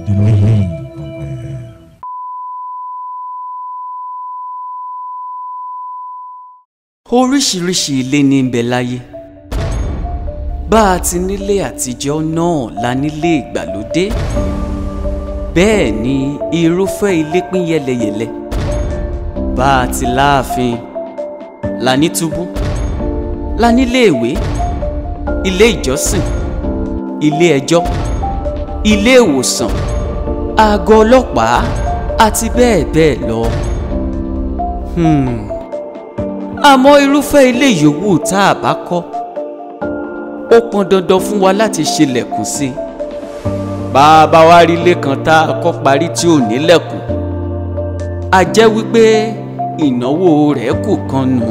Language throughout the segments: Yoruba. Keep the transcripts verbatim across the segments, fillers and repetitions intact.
Delaying aware. Oríṣiríṣi ilé ní ń bẹ láyé. Bá a ti nílé àtijọ́ náà la nílé ìgbàlódé. Bẹ́ẹ̀ ni irúfẹ́ ilé pín yẹlẹyẹlẹ. Bá a ti láàfin la ní túbú, la nílé ìwé, ilé ìjọsìn, ilé ẹjọ́, ilé ìwòsàn, àgọ́ ọlọ́pàá àti bẹ́ẹ̀ bẹ́ẹ̀ lọ. Hmm. Àmọ́ irúfẹ́ ilé yòówù tá a bá kọ́, ó pọn dandan fún wa láti ṣílẹ̀kùn sí i. Bá a bá wá rí ilé kan tá a kọ́ parí tí ò nílẹ̀kùn, a jẹ́ wípé ìnáwó rẹ̀ kù kan nù.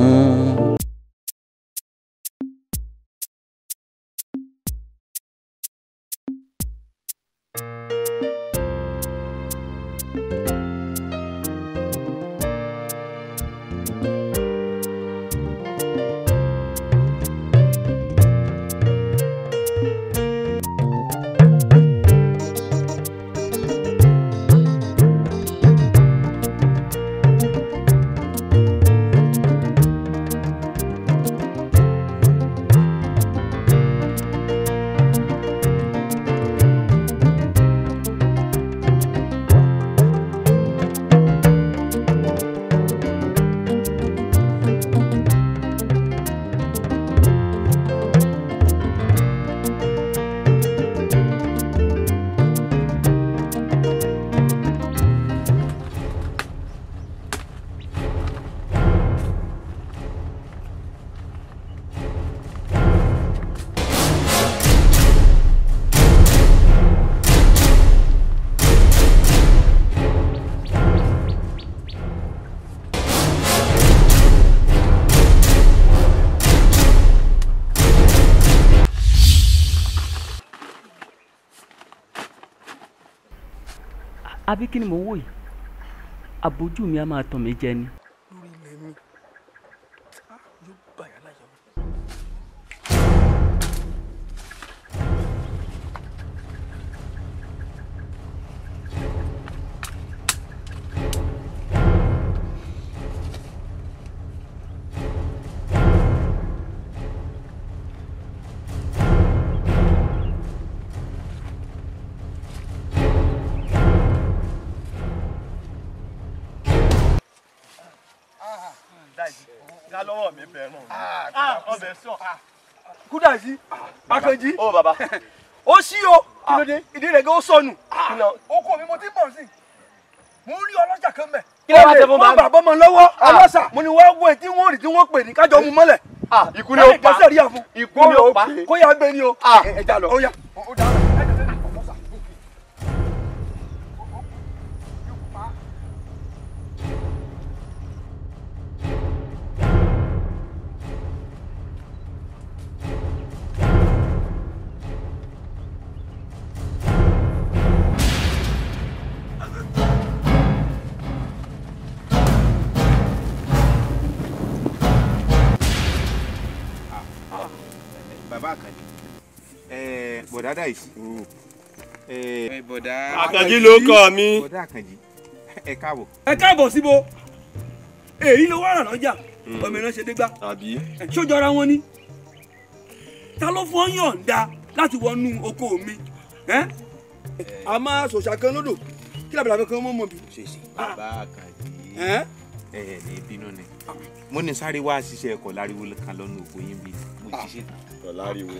Àbí kí ni mò ń wò yìí? Àbójú mi á máa tàn mí jẹ ni. Lórí ilẹ̀ mi, yóò bàyà láyà mi. Ká lọ́wọ́ mi bẹ̀rù. Ah, ọbẹ̀ sọ. Kúdàsí, Akànjí. Ó bàbá. Ó ṣí o. Kí ló dé? Ìdí rẹ̀ gan ó sọnù. Oko mi mo ti bọ̀ sí. Mo rí ọlọ́jà kan bẹ̀. Kí ló wá ṣe fún bàbá? Má bàbá mọ lọ́wọ́ ọlọ́ṣà. Mo ní wá wọ tí wọ́n rí tí wọ́n pè ní kájọ mu mọ́lẹ̀. Ikú ni ó pa. Kẹ́sẹ̀ rí àfún. Ikú ni ó pa. Kó yá gbé ni o. Ẹ jà lọ. Ó yá. Ó dára. Bàbá Àkànjí, eh, bọ̀dá Dàísí. Eh, bọ̀dá Àkànjí ló kọ́ mi. Bọ̀dá Àkànjí, ẹ káàbọ̀. Ẹ káàbọ̀ síbo. Èyí ló wà rà lọ́jà. Ọmọ ìran ṣe dé gbá. Àbí? Ṣójọra wọn ni. Ta ló fún ọ yọ̀ǹda láti wọnú oko mi? A máa ṣòṣà kan lódò. Kí làbàlà kan mọ́ mọ́ bí? Ṣèṣì bàbá Àkànjí. Ẹ ẹ ní bínú ni. Mo ní sáré wá ṣiṣẹ́ ẹ̀kọ́ láriwo kan lọ́nà òkú yín bí mo ti ṣe tán. Láriwo.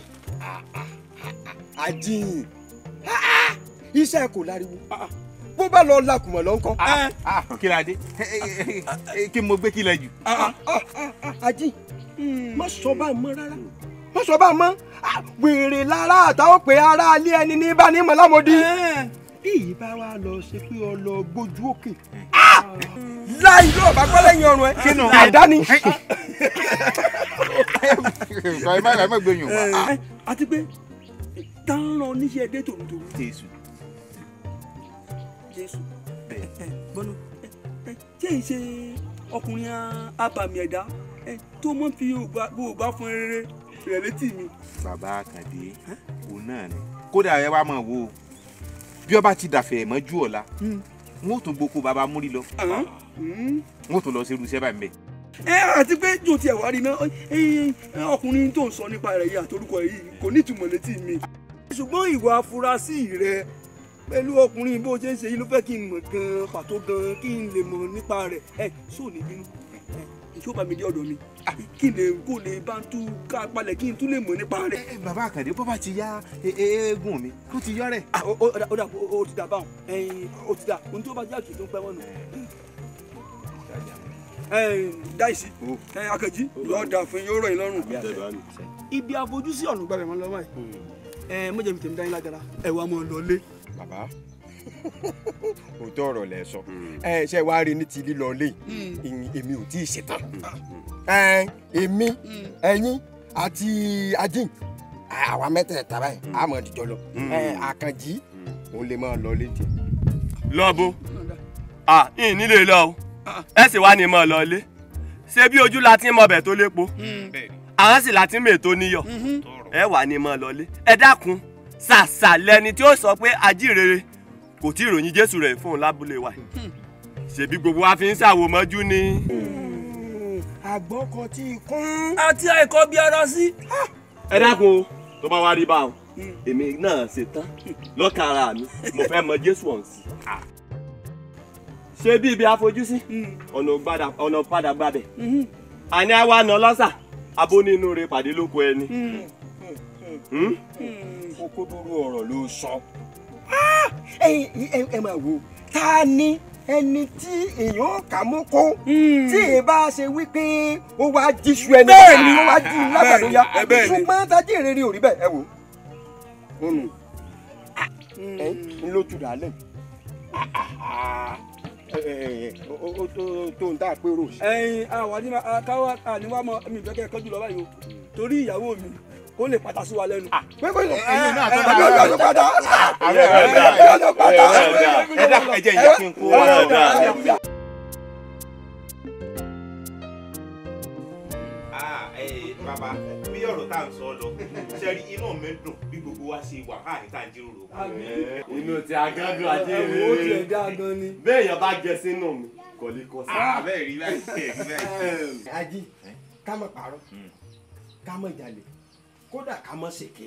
Àjìn. Iṣẹ́ kò láriwo. Bó bá lọ lakùmọ̀ lọ ńkọ́. Kí la dé? Kí mo gbé kí lẹ jù? Àjìn. Má sọ bá mọ́ rárá. Má sọ bá mọ́. Wèrè lára àtàwọn pé ara alẹ́ ẹni ní bá ní mọ̀lámọ́dí. Bí yìí bá wá lọ ṣe pé ọ lọ gbójú òkè. Láì lọ́ọ̀ bá pẹ́ lẹ́yìn ọrùn ẹ. Kínú. Àdáni. Kọ́ ẹ má lọ mọ̀ gbẹ̀yìn wá. Àti pé táwọn oníṣẹ́ ẹdẹ tòmùtòmù. Jésù. Jésù. Gbọ́nà tí èyí ṣe ọkùnrin abàmì ẹ̀dá tó mọ̀ fi Yorùbá fún rere rẹ̀ létí mi. Bàbá Àkàndé òun náà ni kódà ẹ wá mọ̀ wo bí ọba ti dàfẹ́ mọ́jú ọ̀la wọn ò tún gboko bàbá múrí lọ wọn ò tún lọ sí irú iṣẹ́ báyìí mbẹ́. ẹ àti pé jò tiẹ̀ wá rí iná ọkùnrin tó ń sọ nípa rẹ̀ yìí àtorúkọ yìí kò ní ìtumọ̀ létí mi ṣùgbọ́n ìwà afurasí rẹ̀ pẹ̀lú ọkùnrin bó ṣe ń ṣe yìí ló fẹ́ kí n mọ̀ gan-an pàtó gan-an kí n lè mọ̀ nípa rẹ̀ ẹ sóò ní bínú ìṣó bá mi dé ọ̀dọ̀ mi kí n lè kó lè bá ń tú ká palẹ̀ kí n tún lè mọ̀ nípa rẹ̀. ẹ bàbá Àkàndé bó bá ti yá eégún mi kó ti yọ rẹ̀. ó dà ó ti dà báwọn ó ti dà ohun tó bá jẹ́ àkìtì tó ń pẹ́ wọ́n nù. dáìsí Àkànjí yóò dà fún yóò rọ̀ yín lọ́rùn. ibi àfojúsí ọ̀nà gbàgbẹ́ mọ́ lọ́wọ́ ẹ̀ mọ́jẹ̀ mi tèmi dá yín lágara ẹ̀ wá mọ́ lọ lé. bàbá òótọ́ ọ̀rọ̀ lẹ sọ ẹ ṣe wá rí ní ti lílọ lé èmi ò tí ì ṣetán èmi ẹ̀yin àti Ajín àwa mẹ́tẹ̀ẹ̀ta báyìí àmọ́ ìdíjọ lọ Àkànjí òun lè máa lọ létí. lọ́bù à ń nílé lọ o ẹ sì wá ní mọ́ lọ lé ṣé bí ojú la ti ń mọbẹ̀ tó lépo àwọn sì la ti ń mètò níyọ̀ ẹ wà ní mọ́ lọ lé ẹ dákun ṣàṣà lẹni tí ó sọ pé ajíhìnrere kò tí ì ròyìn Jésù rẹ̀ fún un lábúlé wa ṣebí gbogbo wa fi ń ṣàwò mọ́jú ni. àgbọ̀n kan tí ì kún. àti àìkọ́ bí ara sí. ẹ dákun o tó bá wá rí báwọn èmi náà ṣe tán lọ́kàn ara mi mo fẹ́ mọ Jésù ọ̀hún sí. ṣé bí ibi àfojúsí ọ̀nà padà gbàbẹ̀ àní àwa nà lọ́sà abónínú rẹ̀ pàdé lóko ẹni. kókó dúró ọ̀rọ̀ ló sọ. ẹ máa wo ta ni ẹni tí èèyàn kà mú kó tí ẹ bá ṣe wípé ó wá jíṣu ẹni bẹ́ẹ̀ ni ó wá jí lágbàdo ya ṣùgbọ́n tají ìrere ò rí bẹ́ẹ̀ ẹ wò ó ń lójú dálẹ̀ ó tó ń tà pérò. ẹyin àwọn àníwá àníwá mọ mi ìfẹ́ kẹ́ ẹ kọjú lọ báyìí o torí ìyàwó mi kó lè pàtà sí wa lẹ́nu. pé kó lè ẹyin náà tó bá yọ ọjọ́ padà. ààrẹ ẹ ọjọ́ padà. ẹ dá ẹ jẹ́ ìyá kí n kó wá lọ́dọ̀. bàbá bí ọ̀rọ̀ tá à ń sọ lọ ṣe rí inú mi dùn bí gbogbo wa ṣe wà káàkiri tá à ń jíròrò. inú ti agángan àti èrè ó tiẹ̀ dá gan ni. béèyàn bá jẹ sínú mi kò lè kọ sí. bẹ́ẹ̀ rí báyìí bẹ́ẹ̀. Ají ká má parọ́ ká má jalè kódà ká má ṣèké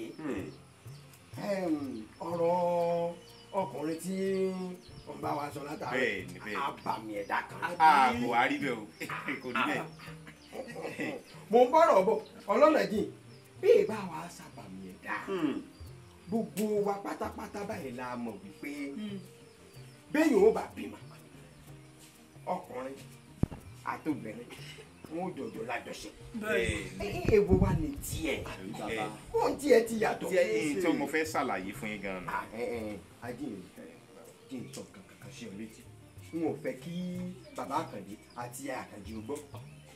ọ̀rọ̀ ọkùnrin tí wọ́n bá wa sọ látàrí abàmì ẹ̀dá kan. kò wá rí bẹ́ẹ̀ o kò rí bẹ́ẹ̀. mo ń bọ̀rọ̀ bọ̀ ọlọ́nà jìn bí ìbá wa sábàmì ẹ̀dá gbogbo wa pátápátá báyìí la mọ̀ wípé bẹ́yìn ó bá bímọ ọkùnrin àtòbìnrin wọn ò jọjọ lájọṣe. èwo wa ni tiẹ̀ wọn tiẹ̀ ti yàtọ̀. tiẹ̀ yìí tí mo fẹ́ ṣàlàyé fún yín gan-an. Ají kí n tọ́ kankan ṣe ọ létí n ò fẹ́ kí bàbá Àkàndé àti Àkànjí ó gbọ́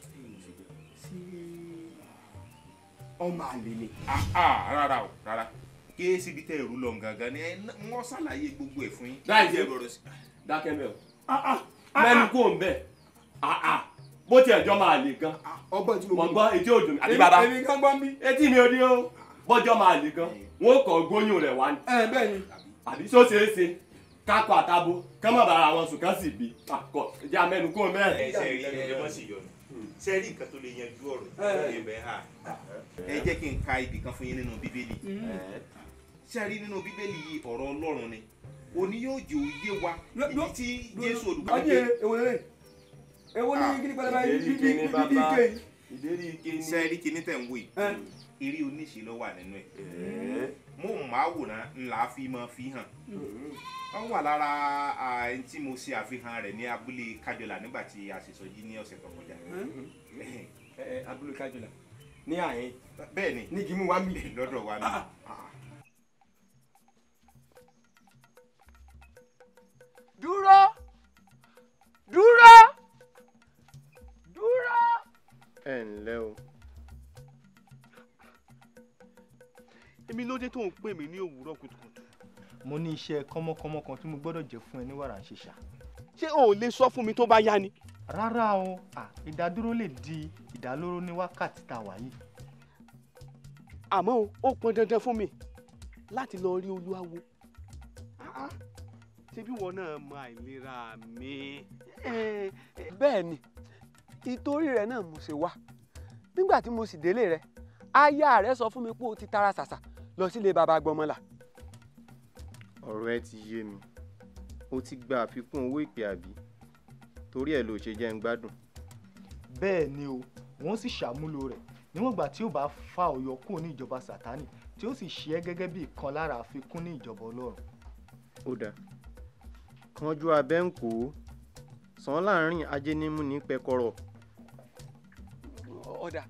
ọmọ àlè ni. rárá o rárá kí síbi tẹ ìrú lọ gangan ni wọ́n ṣàlàyé gbogbo ẹ̀ fún yín. láì jẹ́ bọ̀rọ̀ sí dákẹ́ mẹ́ o mẹ́nu kò ń bẹ̀ bó tiẹ̀ jọ máa lè gan mọ̀ gbọ́ etí òdùn àti bàbá etí mi ò ní o bọ́jọ́ máa lè gan wọ́n kọ́ gbóyún rẹ̀ wá ní. àbí sọ ṣeé ṣe kákọ àtàbò kán má bàa àwọn sùn kán sì bí àkọ ìjà mẹ́nu kò ń bẹ̀. ẹ ṣe rí ẹ mọ̀ sí yọnu ṣe rí nǹkan tó lè yanjú ọ̀rọ̀ ẹ bẹ̀ hà ẹ jẹ́ kí n ka ibì kan fún yín nínú bíbélì ṣe rí nínú bíbélì yìí ọ̀rọ̀ Ọlọ́run ni òní yóò jẹ́ òye wa ibi tí Jésù olùkọ́ dé. èwo ni kíni pẹlẹbẹ yìí bí bí ike yìí. ṣe rí kíní tẹ̀ ń wò yìí eré oníṣe ló wà nínú ẹ̀ mo máa wòran ńlá fi máa fi hàn wọ́n wà lára ẹni tí mo ṣe àfihàn rẹ̀ ní abúlé Kájọlà nígbà tí a ṣèṣọ́jí ní ọ̀sẹ̀ tó kọjá. abúlé Kájọlà ní àyín. bẹ́ẹ̀ ni ní kí mú wa mi. lọ́dọ̀ wa mi. dúró dúró dúró. ẹ ǹlẹ́ o. èmi ló dé tó ń pè mí ní òwúrọ̀ kùtùkùtù. mo ní iṣẹ́ kọ́mọ́kọ́mọ́ kan tí mo gbọ́dọ̀ jẹ́ fún ẹ ní wàrà ń ṣiṣà. ṣé o ò lè sọ fún mi tó bá yá ni. rárá o ìdádúró lè di ìdálóró ní wákàtí tá a wà yìí. àmọ́ ó pọn dandan fún mi láti lọ rí olúwawo. ṣé bí wọn náà mọ àìlera mi. bẹ́ẹ̀ ni ìtorí rẹ̀ náà mo ṣe wá nígbà tí mo sì délé rẹ̀ aya rẹ̀ sọ fún mi pé o ti tara ṣàṣà lọ sílé baba Gbọ́mọlà. ọ̀rọ̀ ẹ ti yé mi o ti gba àfikún owó ìpè àbí torí ẹ̀ ló ṣe jẹ́ ń gbádùn. bẹ́ẹ̀ ni o wọ́n sì ṣàmúlò rẹ̀ níwọ̀n ìgbà tí ó bá fa ọ̀yọ́ kúrò ní ìjọba Sátánì tí ó sì ṣe é gẹ́gẹ́ bí ìkan lára àfikún ní ìjọba Ọlọ́run. ó dáa kanjú abẹ́ ń kó sàn láàrin ajénímù ní pẹkọrọ. ọ̀dà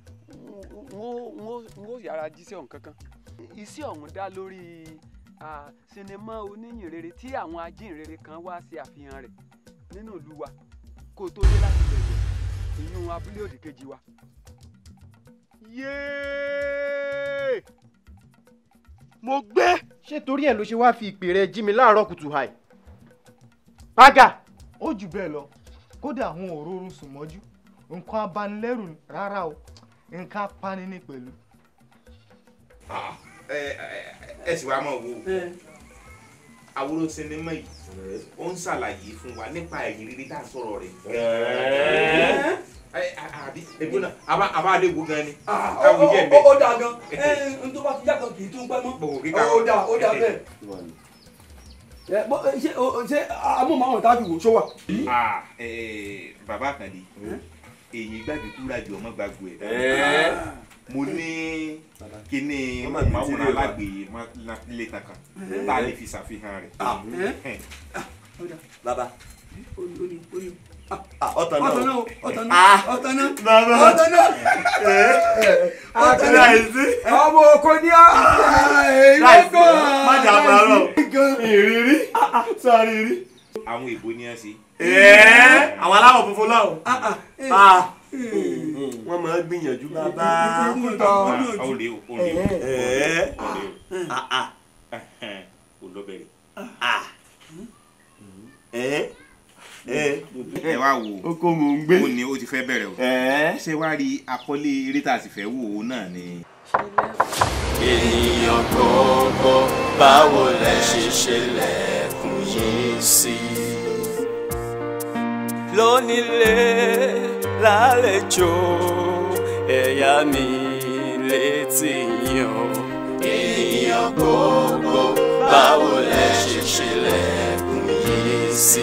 n ó yára jíṣẹ́ ọ̀hún kankan iṣẹ́ ọ̀hún dá lórí sinimá oníyìnrere tí àwọn ajínrere kan wá sí àfihàn rẹ̀ nínú ìlú wa kó tó dé láti bẹ̀rẹ̀ ìyún abúlé òdì kejì wa. yéé mo gbé. ṣé torí ẹ̀ ló ṣe wáá fi ìpè rẹ jí mi láàárọ̀ kùtù hàì. Aga ó jù bẹ́ẹ̀ lọ kódà àwọn òróró sùn mọ́jú nǹkan abanilẹ́rù rárá o nǹkan apani ní pẹ̀lú. ẹ sì wá mọ̀ wo àwòrán sinimá yìí ó ń ṣàlàyé fún wa nípa ẹ̀yìn rírí tá a sọ̀rọ̀ rẹ̀. àbí egbò náà àbá adé wo gan ni. ó dáa gan n tó bá ti yàtọ̀ kì í tún pẹ́ mọ́. ó dáa ó dáa bẹ́ẹ̀. ṣé ṣé amóhùnmáwòrán tájú wò ṣó wà. bàbá Àkàndé èyí gbàgbé kúrò àjò ọmọ gbàgbó ẹ mo ní kíní máwòrán alágbè ilé kankan tá a lè fi ṣàfihàn rẹ̀. bàbá ọ̀tọ̀ náà ọ̀tọ̀ náà ọ̀tọ̀ náà ọ̀tọ̀ náà ọ̀tọ̀ náà ọ̀tọ̀ náà ọmọ oko ní ẹ̀ẹ́dẹ́gbọ̀ májà àbárọ̀ ìrírí sọ́ọ́rí rí. àwọn èbó ni ẹ ṣe. àwọn aláwọ̀ funfun láwọ̀ wọ́n máa ń gbìyànjú. bàbá ó lè ó lè ó lọ bẹ̀rẹ̀. ẹ wá wo oko mò ń gbé ó ní ó ti fẹ́ bẹ̀rẹ̀ o ṣé wàá rí àkọlé eré tá a sì fẹ́ wò ó náà ni. ènìyàn gbogbo báwo lẹ ṣe ṣẹlẹ̀kùn yìí sí. lónílé lálejò ẹ̀yà mi létí yàn. ènìyàn gbogbo báwo lẹ ṣe ṣẹlẹ̀kùn yìí sí.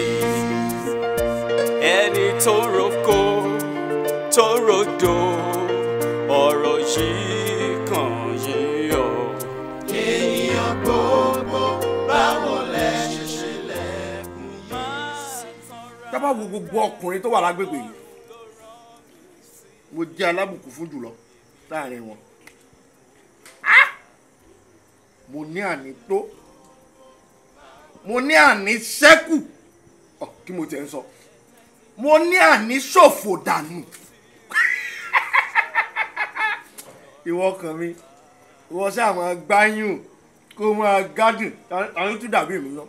ẹni tó roko tó rodo ọ̀rọ̀ yìí kàn yín o. ènìyàn gbogbo báwo lẹ ṣe ṣẹlẹ̀kùn yìí sí. tábà wo gbogbo ọkùnrin tó wà lágbègbè yìí mo jẹ́ alábùkún fún jùlọ láàrin wọn. mo ní àní tó mo ní àní ṣẹ́kù kí mo tẹ̀ ń sọ mo ní àní ṣòfò dànù. ìwọ kan mi ìwọ sáà máa gbáyùn kó máa gádùn àwọn tún dàbí mi lọ.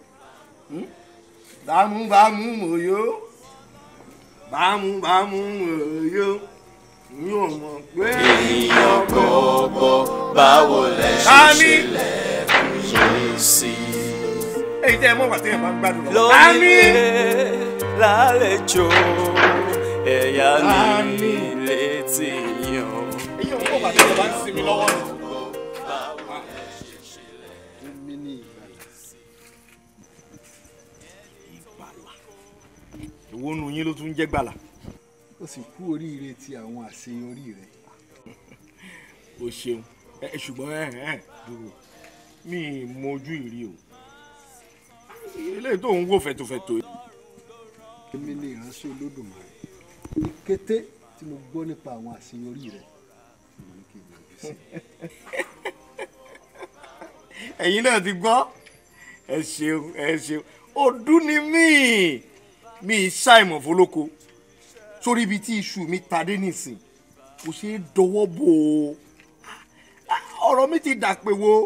bámú bámú mòyó bámú bámú mòyó yóò mọ̀ pé. ènìyàn gbogbo báwo lẹ ṣe ṣẹlẹ̀kùn yìí sí. èyí tẹ́ ẹ mọ̀ wá tí ẹ bá ń gbádùn lọ. lónílé lálejò ẹ̀yà mi létí yàn. èyí ò ń kó bàtí ẹ bá ń sinmi lọ́wọ́ ni. èmi ní ìgbàlà. ìgbàlà. ìwọ nu yín ló tún jẹ́ gbàlà. ó sì kú oríire ti àwọn àṣeyọrí rẹ. o ṣeun ẹ ṣùgbọ́n ẹ ẹ dúró mi ì mojú ìrí o ilé tó ń wò fẹ̀tòfẹ̀tò. èmi ni ìránṣẹ́ Olódùmarè ní kété tí mo gbọ́ nípa àwọn àṣeyọrí rẹ mo ní kí n yọjú sí. ẹ̀yin náà ti gbọ́ ẹ ṣeun ẹ ṣeun ọdún ni mí mi ì ṣàìmọ̀ fọlọ́kọ sórí ibi tí iṣu mi ta dé nìsín kò ṣeé dọwọ́ bò ó ọ̀rọ̀ mi ti dà pé wo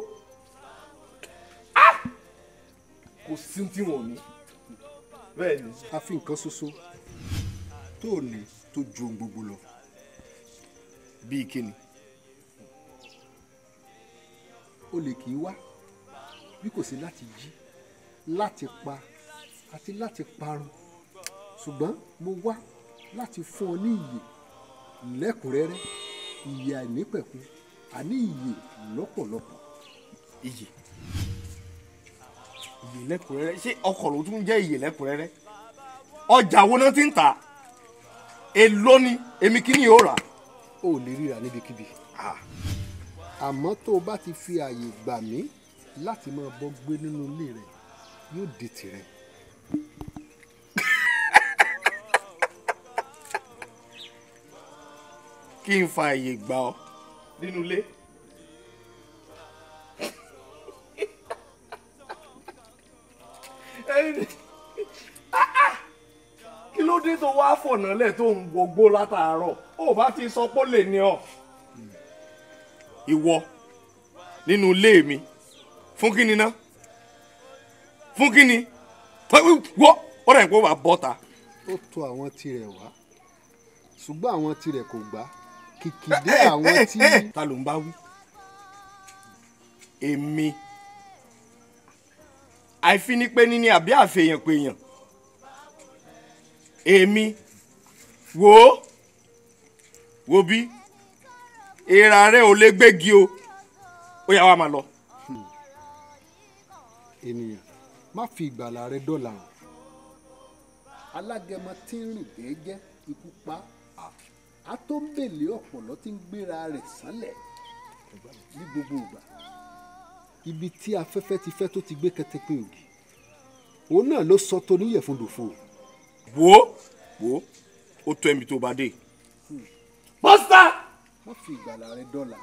kò sí tí wọ́n ní bẹ́ẹ̀ ni. a fi nǹkan ṣoṣo tó ní tó ju ohun gbogbo lọ. bíi kíni. o lè kì í wá bí kò sí láti jí láti pa àti láti parun ṣùgbọ́n mo wá láti fún ọ ní ìyè lẹ́kùnrẹ́rẹ́ ìyè àìnípẹ̀kun àní ìyè lọ́pọ̀lọpọ̀. ìyè ìyè lẹ́kùnrẹ́rẹ́ ṣé ọkọ̀ ló tún jẹ́ ìyè lẹ́kùnrẹ́rẹ́ ọjà wo náà ti ń tà èló ni èmi kí ni yóò rà. o ò lè ríra níbikíbi àmọ́ tó o bá ti fi ààyè gbà mí láti máa bọ́ gbé nínú ilé rẹ yóò di tìrẹ. kí n fa ààyè gbà ọ́ nínú ilé. kí ló dé tó wá fọ̀nàlẹ̀ tó ń wọgbó látàárọ̀ ó bá ti sọ pé ó lè ní ọ. ìwọ nínú ilé mi fún kíni ná fún kíni wọ́ ó rẹ̀ pé ó wà bọ́ta. ó tọ̀ àwọn tirẹ̀ wá ṣùgbọ́n àwọn tirẹ̀ kò gbà kìkìdé àwọn tí. ta ló ń bá wí. èmi àìfinipé níní àbí àfihàn péyàn èmi wò ó wò bí èèrà rẹ ò lè gbégi o ó yá wa máa lọ. ènìyàn má fi ìgbàlà rẹ dọ́là hàn alágẹmọ tí ń rìn gẹ́gẹ́ ikú pa á tó ń bèlè ọ̀pọ̀lọ́ tí ń gbéra rẹ̀ sánlẹ̀ ní gbogbo ìgbà ibi tí afẹ́fẹ́ ti fẹ́ tó ti gbé kẹtẹpẹ ògì òun náà ló sọ tó níyẹ̀fun dòfo. wo wo ó tó ẹ̀mí tó bá dé. pásítà. má fi ìgbàlà rẹ dọ́là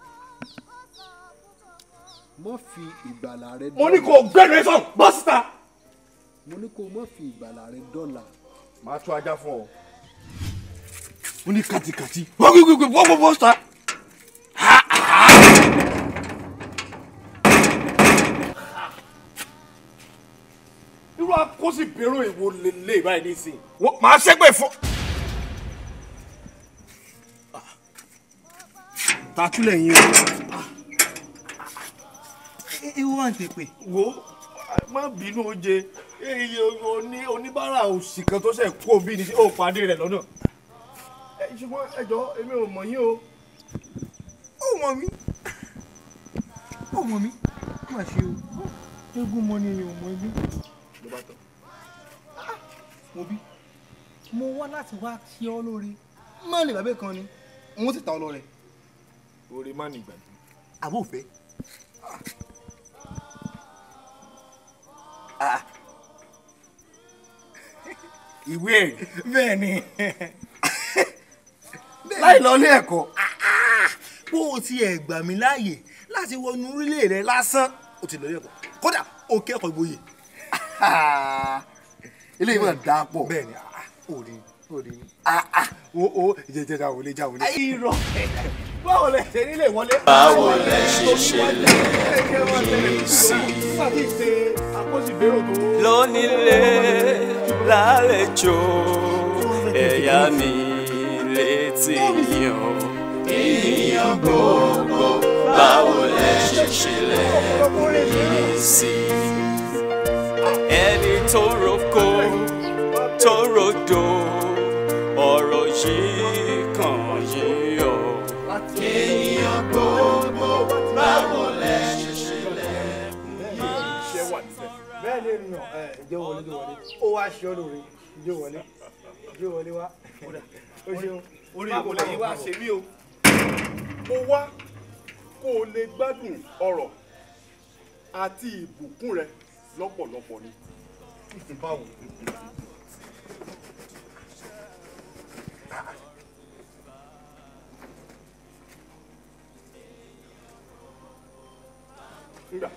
má fi ìgbàlà rẹ dọ́là. mo ní kó gbẹ́nu ẹ sọ pásítà. mo ní kó má fi ìgbàlà rẹ dọ́là. màá tún ajá fún ọ. mo ní kàtìkàtì wọ́n gbé gbé wọ́n pásítà. irú akóso ìbérò ìwo lè báyìí nísìnyí. wọ́n máa ṣẹ́gbẹ̀ fún. tàtúlẹ̀ yín o. ewu wà ń tèpè. wo má bínú oje iye oníbàárà òsì kan tó ṣe kú òbí ni ó pàdé rẹ̀ lọ́nà. ṣùgbọ́n ẹjọ́ èmi ò mọ̀ yín o. ó mọ̀ mí ó mọ̀ mí má ṣe o eégún mọ́ ni ò mọ̀ ẹbí. ló bá tán. mo bí mo wá láti wá kí ọ lóore má lè bàbá kan ni n ó sì ta ọ lọ rẹ. oore má ní ìgbàgbé. àbò fẹ́. ìwé ẹ̀rí. bẹ́ẹ̀ ni. láì lọ ilé ẹ̀kọ́. bó o ti ẹ̀ gbà mí láàyè láti wọnú orílẹ̀ rẹ lásán o ti lọ ilé ẹ̀kọ́ kódà o kẹ́kọ̀ọ́ ìgboyè. eléyìí máa dáa pọ̀. bẹ́ẹ̀ ni o rí o rí o o jẹjẹ ja wọlé ja wọlé. irọ́ báwo lẹ ṣe nílé wọlé. báwo lẹ ṣe ṣẹlẹ̀ sí lónílé lálejò ẹ̀yà mi létí yàn. ènìyàn gbogbo báwo lẹ ṣe ṣẹlẹ̀ sí. ẹni tó roko tó rodo ọ̀rọ̀ yìí kàn yín o. ènìyàn gbogbo báwo lẹ ṣe ṣẹlẹ̀ bẹ́ẹ̀ ni ènìyàn ẹ̀ ǹjẹ́ wọlé jẹ́ wọlé ó wá ṣe ọ́ lóore ǹjẹ́ wọlé ǹjẹ́ wọlé wá ó ṣeun orí ìwò lẹ́yìn wá ṣe mí o. mo wá kó o lè gbádùn ọrọ̀ àti ìbùkún rẹ lọ́pọ̀lọpọ̀ ni. báwo. Nga.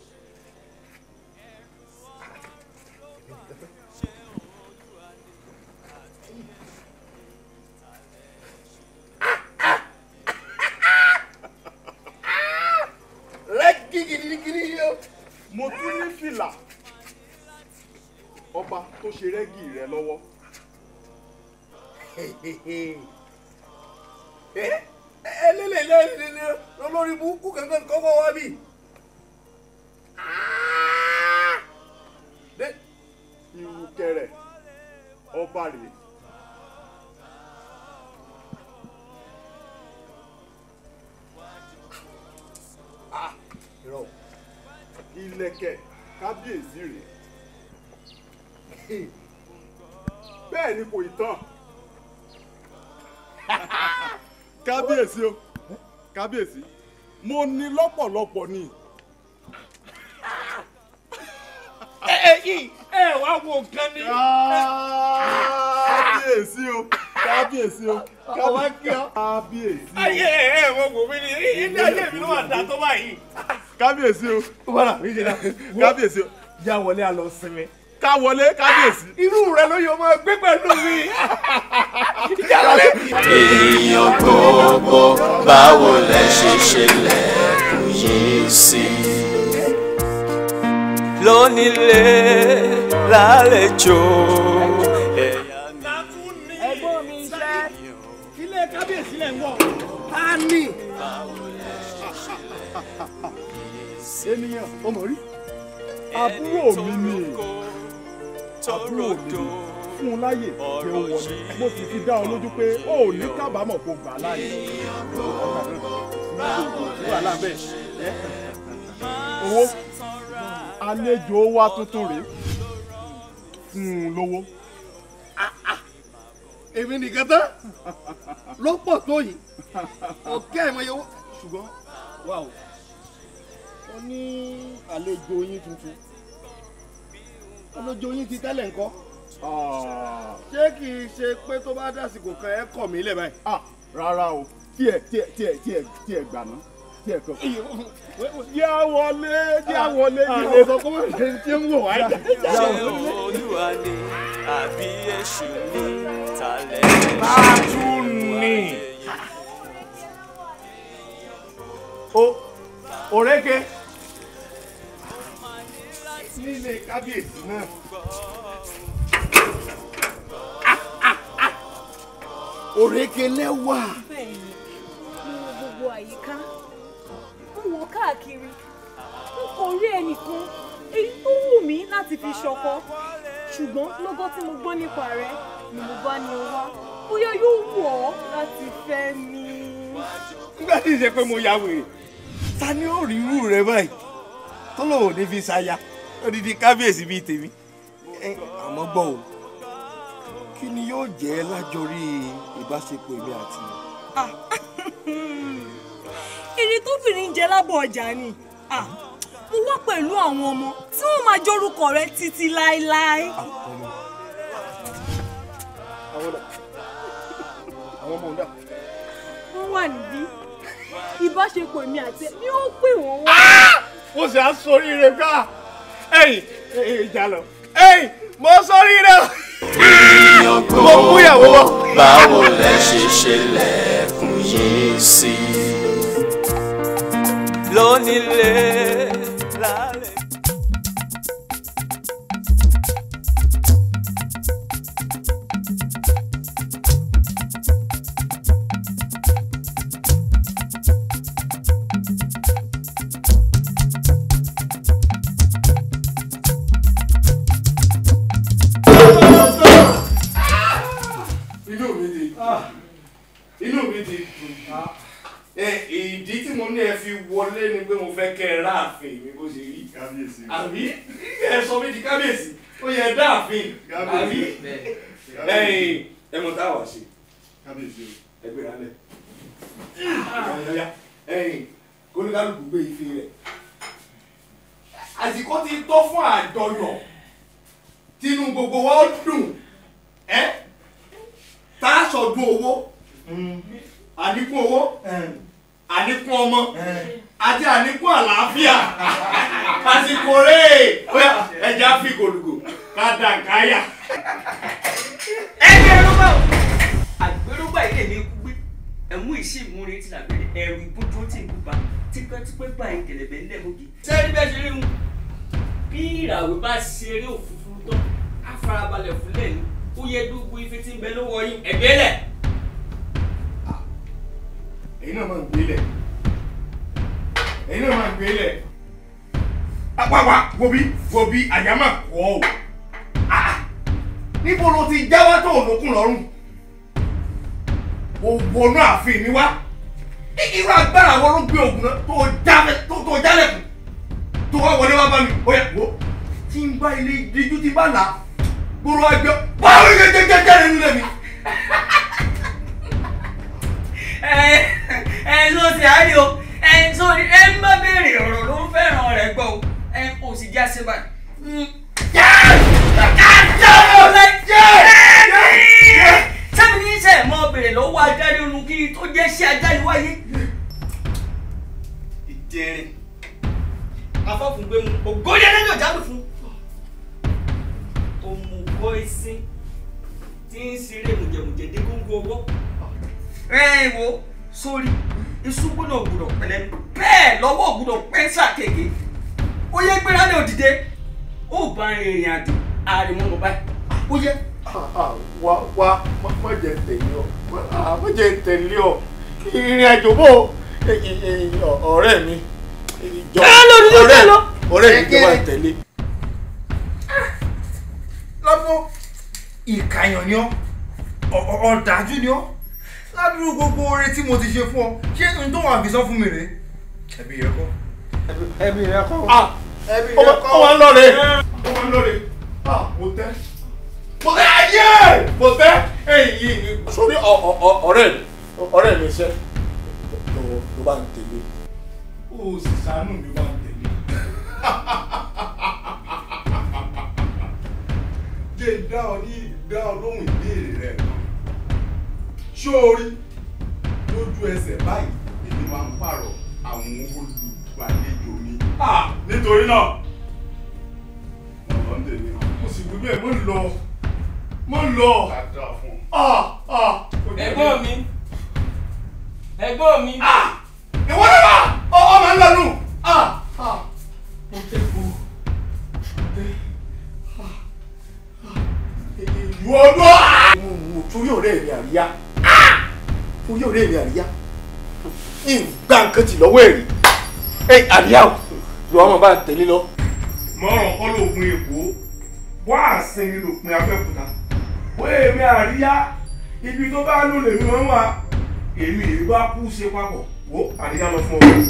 Rẹ́gí gidigidi yóò. Mo tún ní fìlà ọba tó ṣe rẹ́gí rẹ lọ́wọ́. Ẹlẹ́lẹ́lẹ́lẹ́lẹ́ lórí burúkú kankan kọ́kọ́ wá bí. ọba rèé. Ah, irọ́ ìlẹ̀kẹ̀ kábíyèsí rèé. Bẹ́ẹ̀ ni kò ì tán. Kábíyèsí o, kábíyèsí, mo ní lọ́pọ̀lọpọ̀ ni. ẹ ẹ yìí ẹ wá wo nǹkan ni. Kábíyèsí o, kábíyèsí o, kábíyèsí o. ayé ẹ ẹ wo wò mí ni ilé ayé mi ló wà dá tó báyìí. Kábíyèsí o. wọ́n mi jẹ́ náà. Kábíyèsí o. já wọlé a lọ sinmi. ká wọlé kábíyèsí. irú rẹ ló yọ ọmọ gbé pẹ̀lú mi. já wọlé. èèyàn gbogbo báwo lẹ ṣe ṣe lẹ́kùn yìí sí. lónílé lálejò. ẹ̀gbọ́n mi iṣẹ́ ilé kábíyèsí lẹ̀ ń wọ̀ á ní. ènìyàn ọmọ rí àbúrò mi ni àbúrò mi fún un láyè jẹ́ ó wọlé mo sì fi dá ọ lójú pé ó ò ní kábàámọ̀ kó gbà á láàyè. owó àlejò wa tuntun rèé fún un lówó. èmi nìkan tán lọ́pọ̀ tó yìí ọ̀kẹ́ ẹ̀ mọ iye owó ṣùgbọ́n wà o ó ní àlejò yín tuntun àlejò yín ti tẹ́lẹ̀ ńkọ́ ṣé kì í ṣe pé tó bá dásìkò kan ẹ kọ̀ mí lẹ̀ báyìí. rárá o tiẹ̀ tiẹ̀ tiẹ̀ tiẹ̀ tiẹ̀ gbà ná tiẹ̀ kọ̀. yá wọlé yá wọlé yá wọlé. àlejò kọ́mọ̀ ṣe ń tí ń wò wá dá. ṣé olúwa ni àbí èṣù ni talẹ̀. bá a tún ní. o òrékè nílé kábíyèsí náà. òrékè lẹ́wà. bẹ́ẹ̀ni mo wo gbogbo àyíká mo wò káàkiri n kò rí ẹnìkan èyí tó wù mí láti fi ṣọkọ ṣùgbọ́n lọ́gọ́ tí mo gbọ́ nípa rẹ̀ ni mo bá ní o wá bóyá yóò wù ọ́ láti fẹ́ mi. nígbà tí ìṣe pé mo ya wèrè ta ni ó rí irú rẹ báyìí tó lòun ní fi ṣaya odidi kábíyèsí bíi tèmi àmọ́ gbọ́ o kí ni yóò jẹ́ lájọrí ìbáṣepọ̀ èmi àti èrè tóbìnrin ń jẹ lábọ̀ ọjà ni mo wá pẹ̀lú àwọn ọmọ tí wọ́n máa jórúkọ rẹ títí láéláé. àwọn ọmọ ọ̀dà. wọ́n wà níbí ìbáṣepọ̀ èmi àti ẹ̀ ni ó pè wọ́n wá. mo sì á sórí rẹ ká ẹ̀yìn ìjà lọ ẹ̀yìn mo sórí rẹ. èèyàn gbogbo báwo lẹ ṣe ṣe lẹ́kùn yìí sí. lónílé lálẹ́. inú mi ti inú mi ti ìdí tí mo ní ẹ fi wọlé ni pé mo fẹ́ kẹ́ ẹ ráàfin mi bó ṣe rí kábíyèsí àbí ẹ sọ mi di kábíyèsí ó yẹ dáàfin àbí ẹ̀yin ẹ mọ táwa ṣe kábíyèsí ẹ gbéra lẹ ẹ̀yin kóníkálùkù gbé ife rẹ̀ àsìkò ti tó fún àjọyọ̀ tínú gbogbo wa ó dùn ẹ tá a sọdún owó àníkún owó àníkún ọmọ àti àníkún àlàáfíà àsìkò rèé ẹja fi gòlùgò ká dà káyà. ẹgbẹ́ ẹ̀rọ bá wò àgbérògbà ilé mi kú gbé ẹ̀mú ìṣe ìmúre tí làgbẹ̀rẹ̀ ẹ̀rù ìbójú tí ń kúpa tipẹ́tipẹ́ gba ìkẹlẹ̀bẹ̀ ńlẹ̀ mọ́gi. sẹ́ẹ̀rí bẹ́ẹ̀ ṣe rí mu bí ìràwé bá ṣeré òfurufú tán á farabalẹ̀ fúnlẹ̀ ní ó yẹ dúgbò ife tí ń bẹ lọ́wọ́ yín ẹ̀gbẹ́ lẹ̀. èyí náà máa ń gbé lẹ̀ èyí náà máa ń gbé lẹ̀ apáwa wobi wobi àyàmà kọ́ ọ́ níbo ló ti jáwá tó ònàkùn lọ́rùn o wọnú ààfin mi wá irú agbára wọn ló gbé ogun náà tó jálẹ̀kùn tó wá wọlé wá bá mi ó yẹ kó tí ń bá ilé ìdíjú ti bá là gbòòrò àgbẹ̀ báwo ni jẹjẹjẹjẹ rẹ nílẹ̀ mi. ẹ ẹ ló ti àárí o ẹ tó ẹ ń bá béèrè ọ̀rọ̀ ló ń fẹ́ràn rẹ̀ gbọ́ o ẹ kò sì já sí báyìí. sábì ní sẹ́ mọ́ bèrè lọ́wọ́ ajáde olú kí tó jẹ́ sí ajáde wáyé. ìjẹrin afọ́fun gbé mu ògójì ẹlẹ́jọ́ jáde fún òmùgọ̀ ẹ̀sìn tí ń ṣeré mùjẹ̀mùjẹ̀ dé góńgó ọwọ́. ẹ wo sórí iṣu gbọ́dọ̀ gbọ́dọ̀ pẹ̀lẹ́ bẹ́ẹ̀ lọ́wọ́ gbọ́dọ̀ pẹ́ sàkéèké ó yẹ gbéra ní òdìdé ó bá rìnrìn àjò àrìmọ́ bàbá ó yẹ. wá wá má jẹ́ tẹ̀lé ọ má jẹ́ tẹ̀lé ọ ìrìn àjò bò ọ̀rẹ́ mi jọ ọ̀rẹ́ ọ̀rẹ́ mi jọba tẹ̀lé. lọ́fọ́ ìkàyàn ni ọ́ ọ̀dájú ni ọ́ ládùúgbò gbogbo oore tí mo ti ṣe fún ọ ṣé n tó wà fi sọ fún mi rèé ẹbí rẹ kọ́. ẹbí rẹ kọ́. ẹbí rẹ kọ́. ó wà ń lọrẹ. ó wà ń lọrẹ. mo tẹ́. mo tẹ́ ayé. mo tẹ́. èyí sórí ọ̀rẹ́ mi ọ̀rẹ́ mi ṣe ló bá ń tẹ̀lé. ó sì ṣàánú mi bá ń tẹ̀lé. jẹ́ dá ọ ní dá ọ lóhùn ìbéèrè rẹ̀ sórí lójú ẹsẹ̀ báyìí èmi máa ń pààrọ̀ àwọn olùgbàlejò mi. nítorí náà ọ̀rọ̀ ń tèmi mo sì wí bẹ́ẹ̀ mo lọ mo lọ. ẹ̀gbọ́n mi ẹ̀gbọ́n mi. ìwọ ni wà ọ máa ń lọnù. mo tẹ́ kó mo tẹ́ ìlú ọdún. mo torí ọ̀rẹ́ mi àríyá orí ọ̀rẹ́ mi àríyá ìgbà nǹkan ti lọ́wọ́ ẹ̀rí ẹ àríyá o lọ́wọ́ ọmọ bá tẹ̀lé lọ. mọ̀ràn kọ́ lóògùn èkó wá àsinmi lòpin abẹ́òkúta wọ́n èmi àríyá ibi tó bá lò lèmi wọ́n wà èmi èmi bá kú ṣe papọ̀ wò àríyá lọ fún ọ.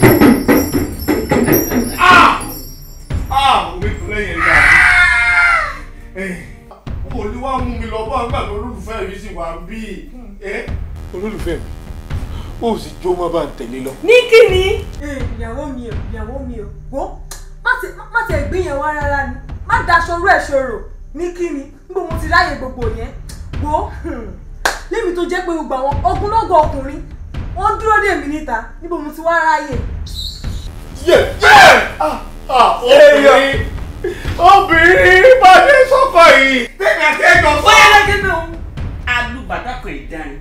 omi tó lẹ́yìn ẹ̀dá olúwa mú mi lọ bọ́ àgbà tó olólùfẹ́ mi sì wà bíi olólùfẹ́ mi ó sì jó mọ́ bá ń tẹ̀lé lọ. ní kíni. ìyàwó mi ò ìyàwó mi ò gbó má ti gbìyànjú wa rárá ni má daṣọ orú ẹ̀ ṣòro ní kíni níbo mo ti ráyè gbogbo yẹn gbó lémi tó jẹ́ pé gbogbo àwọn ogunlọ́gọ̀ ọkùnrin wọ́n dúró dè mí níta níbo mo ti wá ráyè. yẹ yẹ obìnrin obìnrin bá dé sọ́kọ̀ yìí. tẹ̀mí àti ẹ̀jọ̀ sọ. bóyá lọ́jọ́ mi ò alùbàdà kan ìdárin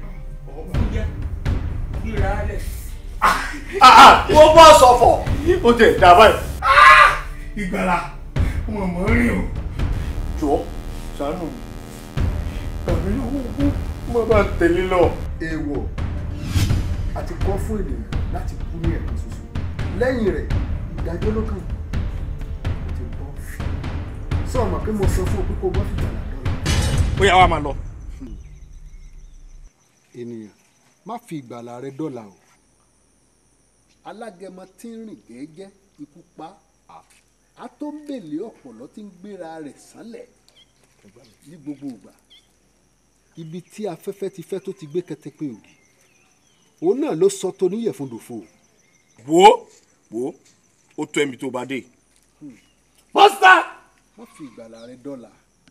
wọ́n bá sọ̀fọ̀ ó tẹ̀ dá báyìí. ìgbàlà ọmọ ọmọ rìn o. jọ ṣàánú tàbí mo bá tẹ̀lé lọ. èèwọ̀ àti kọ́ fún ènìyàn láti kú ní ẹ̀kan ṣoṣo lẹ́yìn rẹ̀ ìdájọ́ ló kàn ó ti bọ́ sọ ma pé mo sọ fún ọ pé kó o bá fi gbàlà dọ́là. ó yá wa máa lọ. ènìyàn má fi ìgbàlà rẹ dọ́là o alágẹmọ tí ń rìn gẹ́gẹ́ ikú pa á tó ń bèlè ọ̀pọ̀lọ́ tí ń gbéra rẹ̀ sánlẹ̀ ní gbogbo ìgbà ibi tí afẹ́fẹ́ ti fẹ́ tó ti gbé kẹtẹpẹ òdì òun náà ló sọ tó níyẹ̀fun dòfo. wo wo ó tó ẹ̀mí tó bá dé. pásítà. má fi ìgbàlà rẹ dọ́là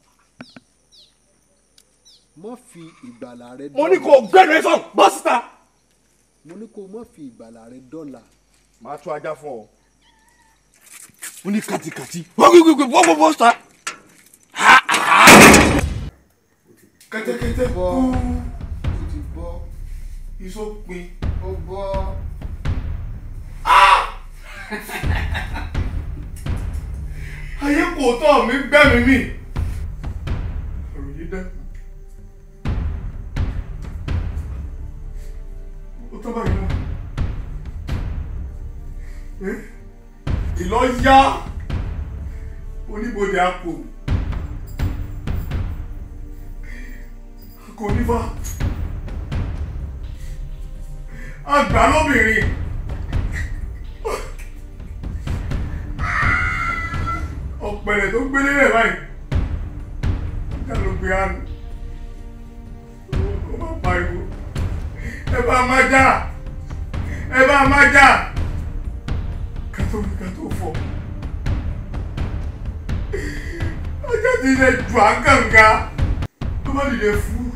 má fi ìgbàlà rẹ dọ́là. mo ní kó gbẹ́nu ẹ sọ pásítà. mo ní kó má fi ìgbàlà rẹ dọ́là. máa tún ajá fún ọ. mo ní kàtìkàtì wọ́n gbé gbé wọ́n gbọ́ pásítà. kẹ́tẹ́kẹ́tẹ́ kú ó ti bọ́ ìsopin ó bọ́. ayé kò tọ́ mi gbẹ́mí mi. ọ̀rọ̀ yìí dẹ́kun. ó tọ́ báyìí náà. ìlọ yá oníbodè àpò. kò ní fa àgbà lóbìnrin ọ̀pẹ̀lẹ̀ tó gbélé rẹ̀ báyìí ká ló gbé àná ó má pariwo ẹ bá má já ẹ bá má já ká tó rí ká tó fọ ọjọ́ tí ilẹ̀ jù á gànga tó bá dìde fún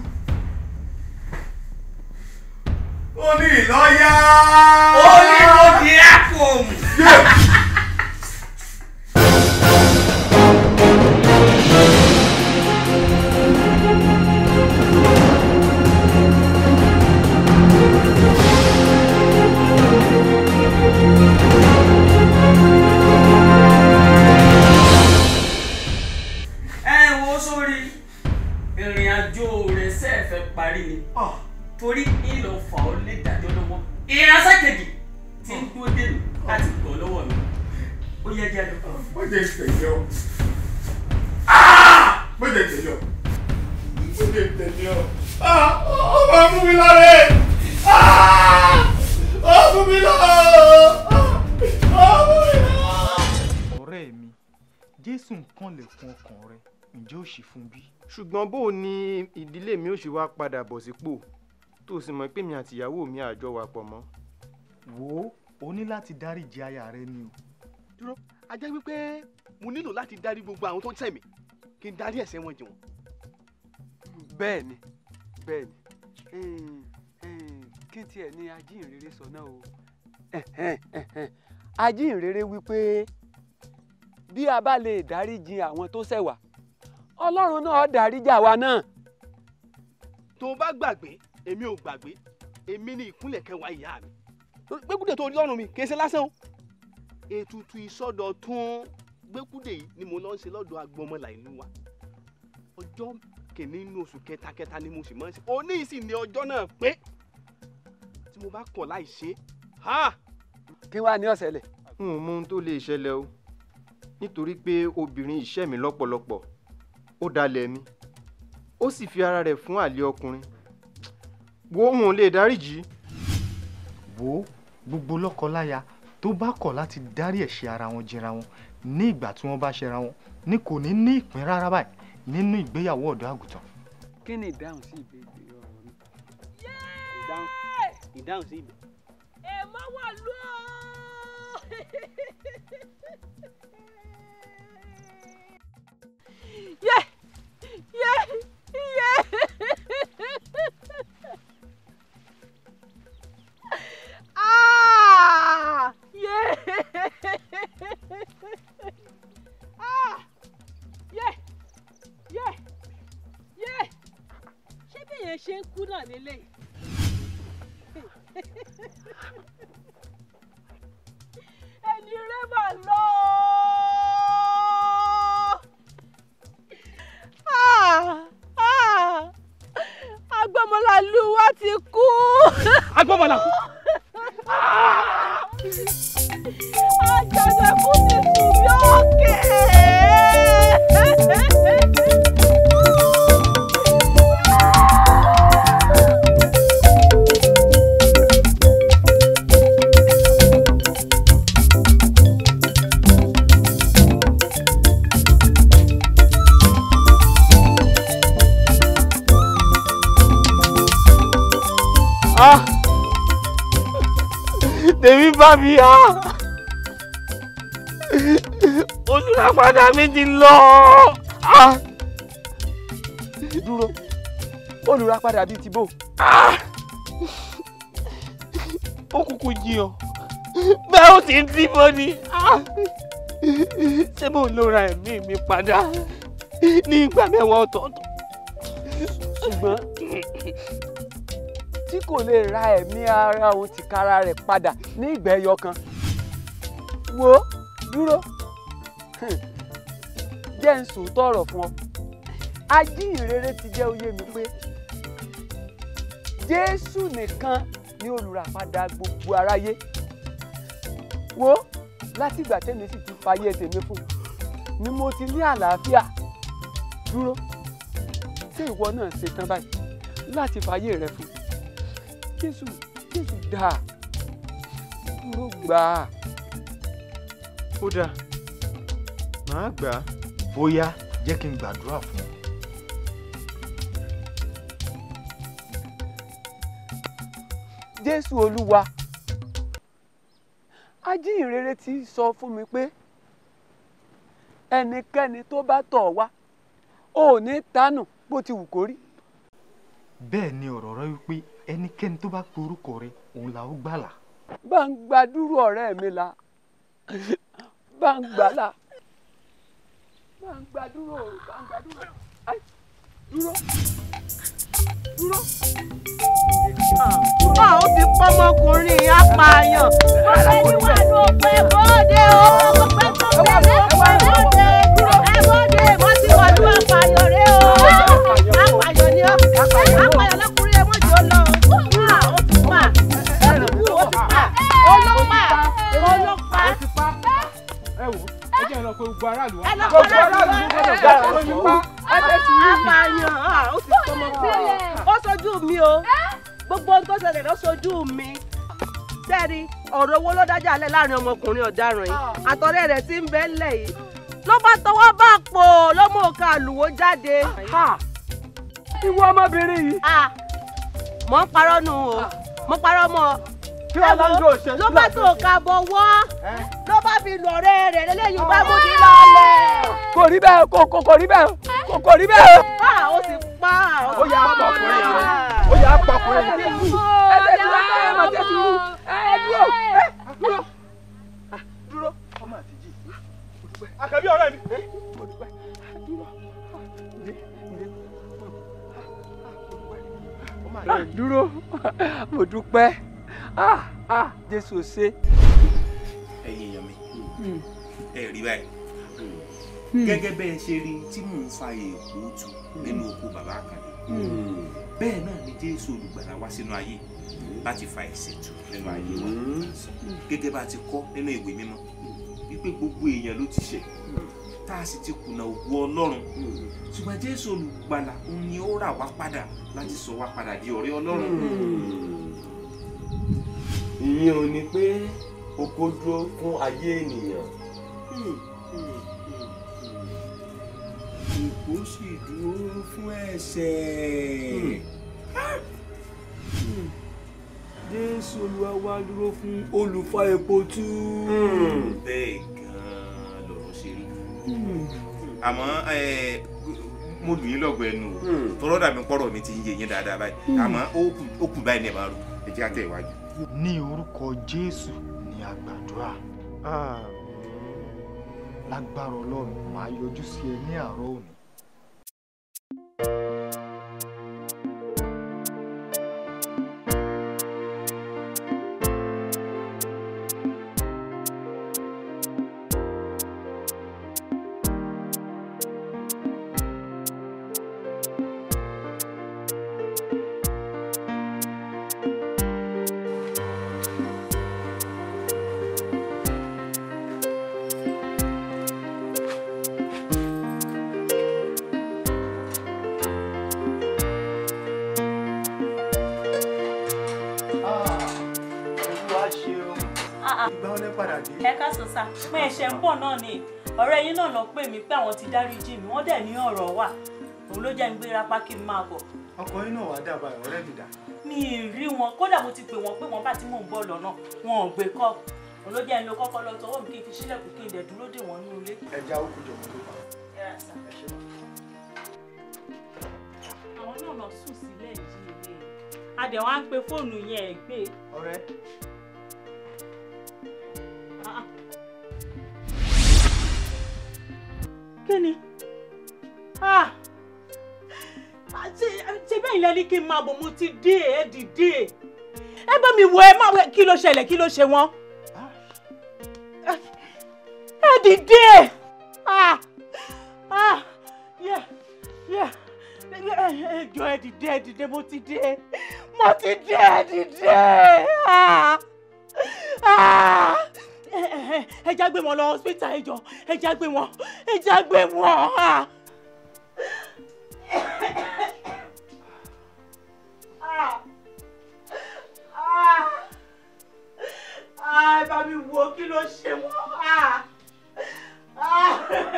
ó ní ìlọ́yà ó ní mo di àpòmù. parí ni torí ìlọ fà ó lè dájọ́ lọ́wọ́ ìránṣẹ́ kejì tí ń dúró dé mi láti gbọ́ lọ́wọ́ mi ó yẹ jẹ́ lọ́kọ̀. ó jẹ́ tẹ̀lé ọ ó jẹ́ tẹ̀lé ọ ó jẹ́ tẹ̀lé ọ ó máa mú mi lọ́rẹ́ ó mú mi lọ́rẹ́ ó mú mi lọ́rẹ́. ọ̀rẹ́ mi jésù nǹkan lè kún ọkàn rẹ ǹjẹ́ ó ṣì fún bí. ṣùgbọ́n bó o ní ìdílé mi ó ṣe wá padà bọ̀ sípò tó sì mọ̀ pé mi àti ìyàwó mi àjọ wà pọ̀ mọ́. wo o ní láti dáríjì aya rẹ ni o. dúró a jẹ́ wípé mo nílò láti dárí gbogbo àwọn tó ń ṣẹ̀ mí kí n dárí ẹ̀ṣẹ̀ wọn jì wọ́n. bẹ́ẹ̀ ni bẹ́ẹ̀ ni kí tiẹ̀ ní ajínrere sọ náà o. ajínrere wípé bí a bá lè dáríjì àwọn tó ṣẹ̀ wá ọlọ́run náà dáríjì àwa náà. tó o bá gbàgbé èmi ò gbàgbé èmi ní ìkúnlẹ̀ kẹwàá ìyá mi gbẹ́kúdè tó rí lọ́rùn mi kì í ṣe lásán o. ètùtù ìsọdọ̀tun gbẹ́kúdè yìí ni mo lọ ń ṣe lọ́dọ̀ agbọmọlà ìlú wa ọjọ́ kìíní inú oṣù kẹtakẹta ni mo sì máa ń ṣe òní sì ni ọjọ́ náà pé tí mo bá kọ̀ láì ṣe é. kí wàá ní ó ṣẹlẹ̀. n ò mọ ohun tó lè ṣẹlẹ̀ o nítorí pé obìnrin ìṣẹ́ mi lọ́pọ̀lọpọ̀ ó dalẹ̀ mi ó sì fi ara rẹ̀ fún àlè ọkùnrin wo òun ò lè dáríjì. wo gbogbo lọ́kọláya tó bá kọ̀ láti dárí ẹ̀ṣẹ̀ ara wọn jìra wọn ní ìgbà tí wọ́n bá ṣẹra wọn ní kò ní ní ìpín rárá báyìí nínú ìgbéyàwó ọ̀dọ́ àgùntàn. kí ni ìdáhùn sí ìbéèrè ọ̀rọ̀ mi. ìdáhùn sí ìbéèrè. ẹ má wà lọ. Yeah! Yeah! Yeah! Ah! Yeah! Ah! Yeah! Yeah! Yeah! Ṣé bí yẹn ṣe ń kú náà nílé? Ẹni rẹ̀ máa lọ. Agbọ́mọlàlú wa ti kú. Agbọ́mọlà kú. Àjànàkú ti sùn bí òkè. Ah! Tèmi bá mi á. Olùràpadà mi ti lọ. Ah! Dúró. Olùràpadà bíi ti bò. Ah! Ó kúkú jiyàn. Bẹ́ẹ̀ ó sì ń dìbò ni. Ah! Ṣé mò ń lo ra ẹ̀mí mi padà ní ìgbà mẹ́wàá ọ̀tọ̀ọ̀tọ̀? Ṣùgbọ́n tí kò lè ra ẹ̀mí ara òun tìkára rẹ̀ padà ní ìgbà ẹyọ kan. Wo dúró jẹ́ ń sòótọ́ ọ̀rọ̀ fún ọ. Ajíhìnrere ti jẹ́ ó yé mi pé Jésù nìkan ni olùràpadà gbogbo aráyé. Wo látìgbà tẹ́mi sì ti fayé tèmi fún ni mo ti ní àlàáfíà. Dúró ṣé ìwọ náà ṣe tán báyìí láti fàyè rẹ fún Jésù Jésù dáa dúró gbà á. ó dáa màá gbà á. ó yá jẹ́ kí n gbàdúrà fún ọ. Jésù Olúwa, ajíhìnrere ti sọ fún mi pé ẹnikẹ́ni tó bá tọ̀ wá ò ní tánù bó ti wù kó rí. bẹ́ẹ̀ ni ọ̀rọ̀ rẹ wípé ẹnikẹ́ni tó bá pe orúkọ rẹ òun la ó gbàlà. bá ń gbàdúrò ọ̀rẹ́ mi la bá ń gbàlà bá ń gbàdúrò bá ń gbàdúrò ai dúró dúró. Bá ó ti pọ́mọkùnrin apààyàn. Mo fẹ́ ní wà ló pé bóde o. Mo fẹ́ tó bẹ̀rẹ̀ pé bóde. Ẹ bóde mo ti wà ló apààyàn rẹ o. Apààyàn ni ó. Apààyàn lọ́kùnrin ẹ̀ wọ́n jọ lọ. Ó ti pa. Ó ti pa. Olópa. Olópa. Ẹ wò ẹ jẹ́ ẹ lọ pé gbogbo aráàlú wa. Ẹ lọ pé aráàlú wa. Apààyàn ó ti pọ́mọkùnrin. Ó sojú mi o. Gbogbo ohun tó ṣẹlẹ̀ ló sojú mi. Sẹ́ẹ̀rí ọ̀rọ̀ owó ló dájà lẹ̀ láàrin ọmọkùnrin ọ̀daràn yìí. Àtọ̀rẹ́ rẹ̀ tí ń bẹ ńlẹ̀ yìí. Ló bá tọwọ́ bá pò ló mú òkà àlùwò jáde. Ìwọ ọmọbìnrin yìí. Mo ń parọ́ nù o. Mo parọ́ mọ́ ọ. Kí wọ́n máa ń gbé òṣèlú. Ló bá tó òkà bọ̀ wọ́. Ló bá fi lọ ọ̀rẹ́ rẹ̀ lélẹ́yìn bá mú ní lọ́lẹ̀. Kò rí bẹ́ẹ̀ kò kò kò rí bẹ́ẹ̀ kò kò rí bẹ́ẹ̀. Ó ti pa. Ó yà á pọkùnrin yìí. Ó yà á pọkùnrin yìí. Ẹ tẹ̀sí ẹ ẹ máa tẹ̀sí rú. Ẹ dúró ẹ dúró. Dúró. Ọmọ àtijì. Àkàbí ọ̀rẹ́ mi. Mo dúpẹ́. Dúró. Dúró. Mo dúpẹ́. Ah ah Jésù ṣe. Ẹ̀yin èèyàn mi ẹ rí báyìí gẹ́gẹ́ bẹ́ẹ̀ ṣe rí tí mò ń fa èèpo tu nínú oko bàbá Àkàndé bẹ́ẹ̀ náà ni Jésù olùgbàlà wá sínú ayé láti fa ìṣètù nínú ayé wa gẹ́gẹ́ bá ti kọ́ nínú ìwé mímọ́ wípé gbogbo èèyàn ló ti ṣẹ̀ tá a sì ti kùnà ògo Ọlọ́run ṣùgbọ́n Jésù olùgbàlà òun ni ó rà wá padà láti sọ wá padà di ọ̀rẹ́ Ọlọ́run. ìyẹn ò ní pé oko dúró fún ayé ènìyàn. Èpo sì dúró fún ẹ̀ṣẹ̀. Jésù Olúwa wá dúró fún olùfà epo tú. Bẹ́ẹ̀ gan-an lọ̀rọ̀ ṣe rí. Àmọ́ mo lù yín lọ́gọ̀ ẹnu o tọ́rọ́ dàbí pọ́rọ̀ mi ti ń yé yín dáadáa báyìí àmọ́ ó kù báyìí ní ẹ̀ máa rò ẹ jẹ́ àtẹ̀ ìwájú. ní orúkọ Jésù ni a gbàdúrà. lágbára Ọlọ́run máa yọjú sí ẹ ní àárọ̀ òní. ẹ ká sọ sá pé ẹ̀ṣẹ̀ ń bọ̀ náà ni ọ̀rẹ́ yín náà lọ pè mí pé àwọn ti dáríjì mí wọ́n dẹ̀ ní ọ̀rọ̀ wà òun ló jẹ́ ń gbéra pa kí n máa bọ̀. ọkọ yín náà wàá dábàá ọ̀rẹ́ mi dà. mi ì rí wọn kódà mo ti pè wọ́n pé wọ́n bá tí mò ń bọ̀ lọ́nà wọn ò gbé kọ́ òun ló jẹ́ ń lo kọ́kọ́ lọ tọwọ́ mi kí n fi sílẹ̀kùn kí n dẹ̀ dúró dè wọ́n ní ilé. ẹja ó kú jọ̀wọ́ tó pa. àwọn náà lọ sùn sílẹ̀ yìí ilé a dẹ̀ wá ń pe fóònù yẹn ẹ̀ gbé. ọ̀rẹ́ kíni ṣe bẹ́ẹ̀ ilẹ̀ ní kí n máa bọ̀ mo ti dé ẹ dìde ẹ bá mi wọ ẹ má wẹ kí ló ṣẹlẹ̀ kí ló ṣe wọ́n ẹ dìde ẹ jọ ẹ dìde ẹ dìde mo ti dé mo ti dé ẹ dìde ẹ já gbé wọn lọ hospital ẹ jọ ẹ já gbé wọn ẹ já gbé wọn. wo kí ló ṣe wọ́n. Ah! Ah!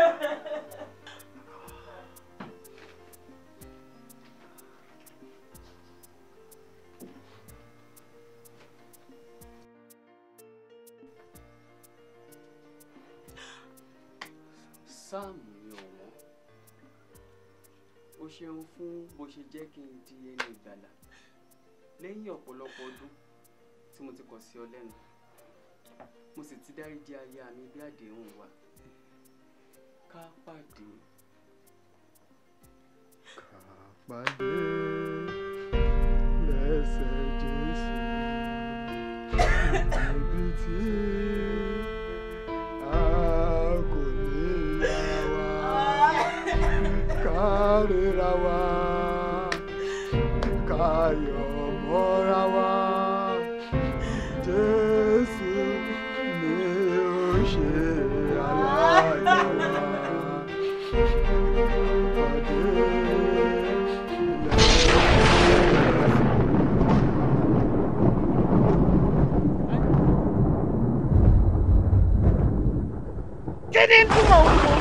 Sáàmù mi ò wọ́n. O ṣeun fún bó ṣe jẹ́ kí n di ẹni ìgbàlà lẹ́yìn ọ̀pọ̀lọpọ̀ ọdún tí mo ti kọ̀ sí ọ lẹ́nu. Mo sì ti dáríjì aya mi bí àdéhùn wa. Ká pàdé. Ká pàdé lẹ́sẹ̀ Jésù níbi tí a kò ní ra wa. Ká ríra wa, ká yọ̀ mọ́ra wa. Jésù ni ó ṣe aláyọ̀ wa. Kí ni túmọ̀ orúkọ?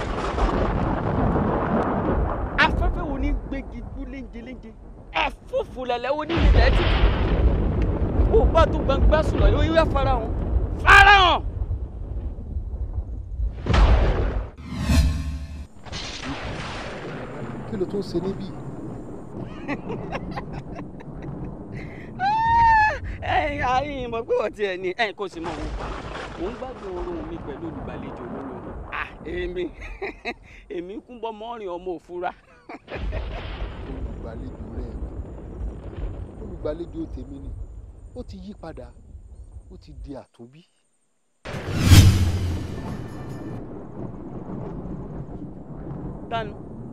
Afẹ́fẹ́ wo ni gbégi dú léńjeléńje? Ẹ̀fúùfù lẹ̀lẹ́ wo ní ilẹ̀ tí? Ó bá tó gbangba sùn lọ, yóò farahàn. Farahàn! Kí ló tún ṣe níbí? Ẹ̀yin àárín ìmọ̀ pé wọ́n tiẹ̀ ní ẹ̀yin kò sì mọ̀ wọn. Mò ń gbádùn oorun mi pẹ̀lú olùgbàlejò olóyún. Ah, èmi èmi kún bọ́ mọ́rin ọmọ òfura. Olùgbàlejò rẹ̀ olùgbàlejò tèmi ni ó ti yí padà ó ti di àtúnbí. Dánú.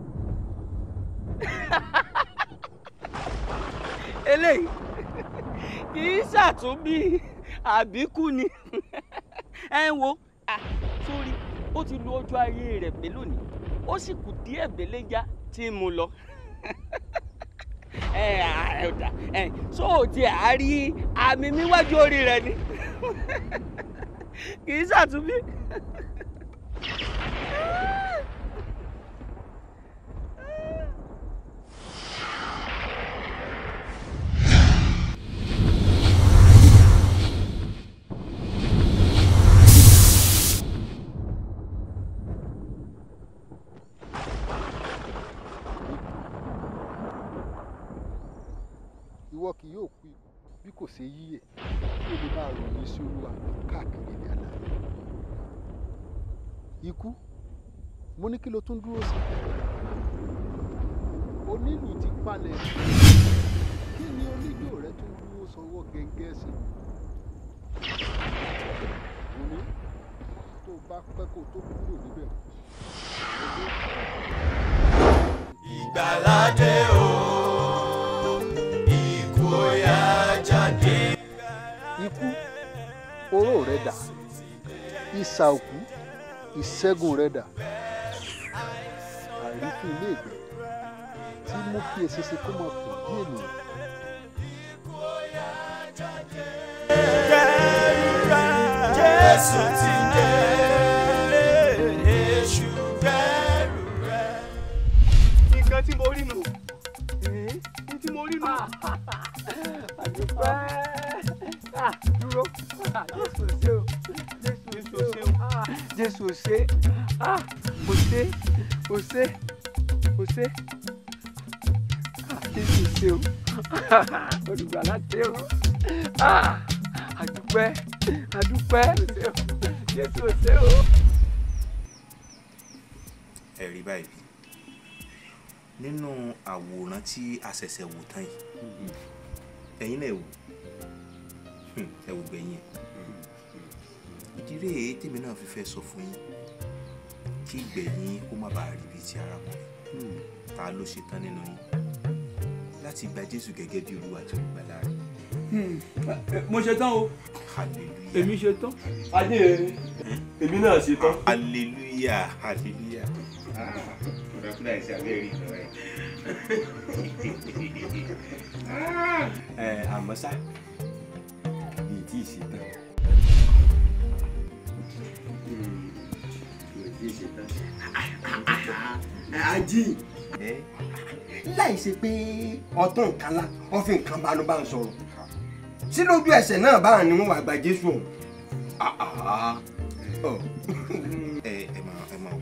Eléyìí kì í ṣàtúnbí àbíkú ni. Ẹ ń wo sórí ó ti lu ọjọ́ ayé rẹ̀ pé lónìí ó sì kù díẹ̀ bẹ́lẹ́já tí mo lọ. ẹ ẹ ọ̀dà ẹ sóòtì àárí àmì níwájú orí rẹ̀ ni kì í ṣàtúnbí. Ìwọ kì yóò kú bí kò ṣe yíyè kí o lè máa ròyìn sí Olúwa káàkiri ní àlàyé. Ikú, mo ní kí ló tún dúró sí? Onílù ti palẹ̀. Kí ni oníjó rẹ tún dúró sọwọ́ gẹ́gẹ́ sí? Mo ní tó bá pẹ́ kó tó kúrò níbẹ̀. Ìgbàládé o. Ikú, oró rẹ dà, ìsà òkú, ìṣẹ́gun rẹ dà, àrífín ilé ìgbẹ́ tí mú kí eṣinṣin kó máa pọ̀ bí ènìyàn. Jésù ti dé, Èṣù bẹ̀rù rẹ̀. Nǹkan tí mo rí nù, ní tí mo rí nù. Àdúpẹ́. Dúró. Jésù ṣe o. Jésù ṣe o. Jésù ṣe. Mo ṣe. Mo ṣe. Mo ṣe. Jésù ṣe o. Olùgbàlà ṣe o. Àdúpẹ́. Àdúpẹ́. Jésù ṣe o. Ẹ rí báyìí nínú àwòrán tí a ṣẹ̀ṣẹ̀ wò tán yìí ẹ̀yin náà wò ẹ wò gbẹ̀yìn ìdí rèé tèmi náà fi fẹ́ sọ fún yín kí gbẹ̀yìn kó má bàa rí bíi ti arákùnrin ta ló ṣe tán nínú yín láti gba Jésù gẹ́gẹ́ bí Olúwa àti Olùgbàlà rẹ̀. Mo ṣe tán o. Hallelujah. Èmi ṣe tán. Adé èmi náà ṣe tán. Hallelujah. Hallelujah. Ọ̀dà fúnra ẹ̀ sí abẹ́ rí ìjọba ẹ̀. Ẹ àmọ́ ṣá mi tí ì ṣe tán. ṣetán. ají láì ṣe pé ọtún nǹkan lá wọn fi nǹkan bá ló bá ń sọ̀rọ̀ sí lójú ẹsẹ̀ náà báà ni wọn wà gba Jésù ọ̀hún. ẹ ẹ máa ẹ máa wò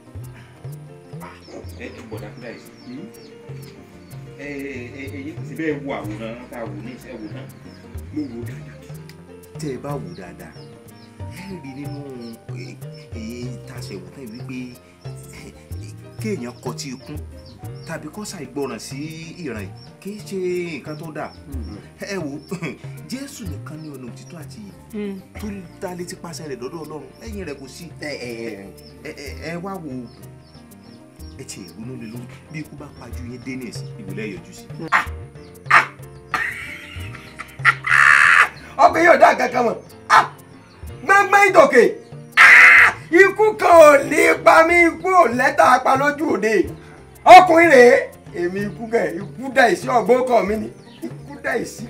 ẹ ẹ bọ̀dá fúlà yìí ẹ ẹ ẹ yẹ kò sí bẹ́ẹ̀ wo àwòrán tá a wò ní ìṣẹ́ wò náà. mo wò dáadáa. tẹ́ ẹ bá wò dáadáa ẹ rí nínú èyí tá a ṣe wò náà wípé kéèyàn kọtí ikún tàbí kó ṣàìgbọràn sí ìran kì í ṣe nǹkan tó dáa. ẹ wo Jésù nìkan ní ọ̀nà òtítọ́ àti iyì tó dá létí pàṣẹ rẹ̀ lọ́dọ̀ Ọlọ́run lẹ́yìn rẹ̀ kò sí. ẹ wá wo ẹ ti ìrònú lé lórí bí ikú bá pajú yín dé ní ẹ̀sìn ìwòlẹ́ yọjú sí. ọkùnrin yóò dá kankan mọ̀ gbẹ́ngbẹ́ ìdòkè ikú kan ò ní pa mí ikú ò lẹ́tà pa lójú òde ọkùnrin rèé èmi ikú kẹ ikú dá ìsí ọgbọ́n kan mi ni ikú dá ìsí.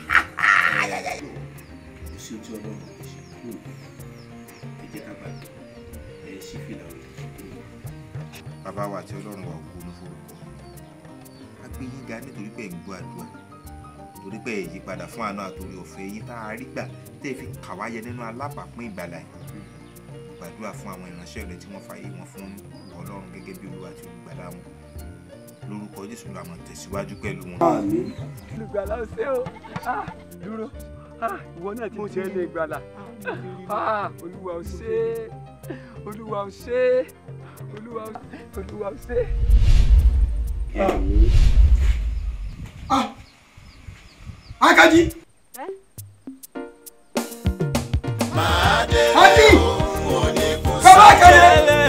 oṣù tí Ọlọ́run kò ṣe kú ẹ jẹ́ ká gbàgbé ẹ ṣí fìlà rẹ̀. bàbá wa àti Ọlọ́run wa òkú ní forúkọ a gbé yín ga nítorí pé ẹ̀ ń gbọ́ àdúrà torí pé ẹ̀ yí padà fún àánú àtòrí ọ̀fẹ́ yín tá a rí gbà tẹ́ ẹ fi kà wá yẹ nínú alábàápín ìgbàlà yìí gbàdúrà fún àwọn ìránṣẹ́ rẹ tí wọ́n fààyè wọn fún Ọlọ́run gẹ́gẹ́ bí Olúwa àti olùgbàlà wọn lórúkọ Jésù la máa tẹ̀síwájú pẹ̀lú wọn. olùgbàlà ó ṣe o dúró ìwọ náà tí mo ṣe lè gbàlà Olúwa ó ṣe Olúwa ó ṣe Olúwa ó ṣe. Akaji. Aji. Bàbá Akẹ́lẹ́.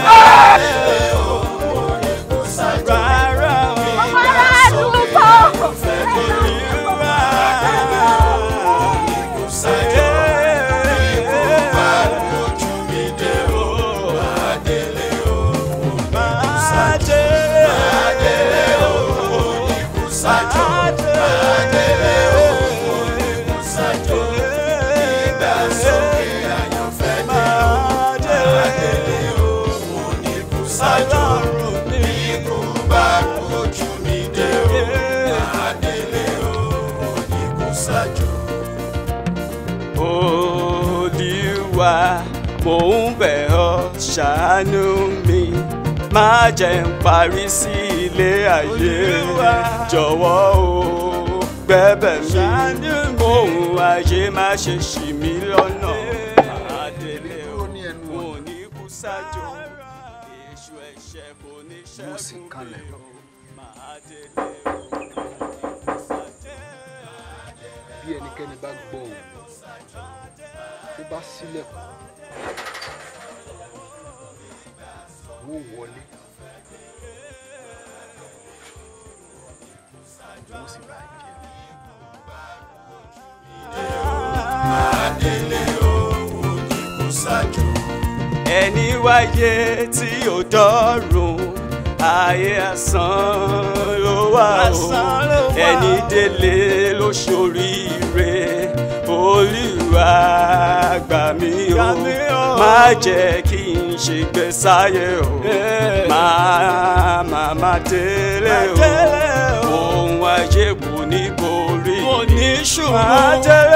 Mò ń bẹ̀ ọ́ ṣàánú mi má jẹ́ n parí sí ilé ayé jọ̀wọ́ o gbẹ́bẹ̀ mi ohun ayé má ṣe ṣì mí lọ́nà àdélé o mo ní kú sájò èṣù ẹ̀ṣẹ̀ kò ní ṣẹ́gun mi o máa délé o. bí ẹnikẹ́ni bá gbọ́ òun tó bá sílẹ̀kùn wọ́n wọlé wọ́n sì bá jẹ́. Adélé òun ní kò ṣáájú. ẹni wáyé tí ò dọ́rùn ayé asán ló wà o ẹni délé ló ṣoríire Olúwa gbà mí o má jẹ́ kí n ṣègbé sáyé o má má má délé o ohun ayé kò ní borí mi má délé